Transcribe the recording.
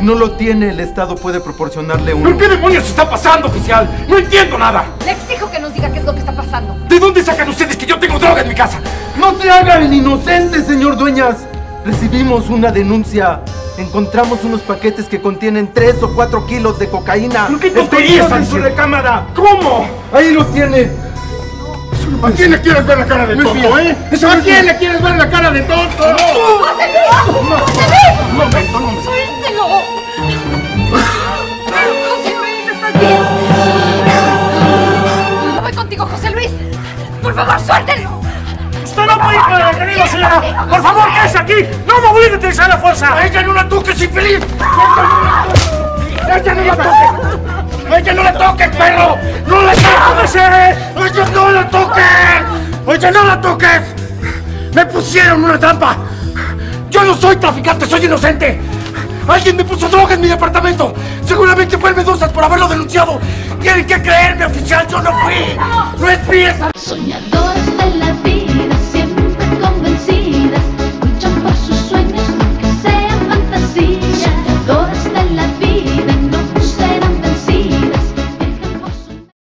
Si no lo tiene, el Estado puede proporcionarle uno. ¿Pero qué demonios está pasando, oficial? ¡No entiendo nada! Le exijo que nos diga qué es lo que está pasando. ¿De dónde sacan ustedes que yo tengo droga en mi casa? ¡No se haga el inocente, señor Dueñas! Recibimos una denuncia. Encontramos unos paquetes que contienen 3 o 4 kilos de cocaína. ¿Pero qué tonterías escondidos en su recámara? ¿Cómo? Ahí los tiene. ¿A quién le quieres ver la cara de tonto, eh? ¿A quién le quieres ver la cara de tonto? ¡José Luis! ¡José Luis! Un momento, no. ¡Suéltelo! ¡José Luis, estás bien! No voy contigo, José Luis. Por favor, suéltelo. ¡Usted no puede ir con el detenido, señora! ¡Por favor, quédese aquí! ¡No me voy a utilizar la fuerza! ¡A ella no la toques, infeliz! ¡Ella no la toques! ¡Ella no la toques, perro! ¡No la toques! ¡Ella no la toques! ¡Oye, no la toques! ¡Me pusieron una trampa! ¡Yo no soy traficante, soy inocente! ¡Alguien me puso droga en mi departamento! ¡Seguramente fue el Medusas por haberlo denunciado! ¡Tienen que creerme, oficial! ¡Yo no fui! ¡No es mi esa! Soñador.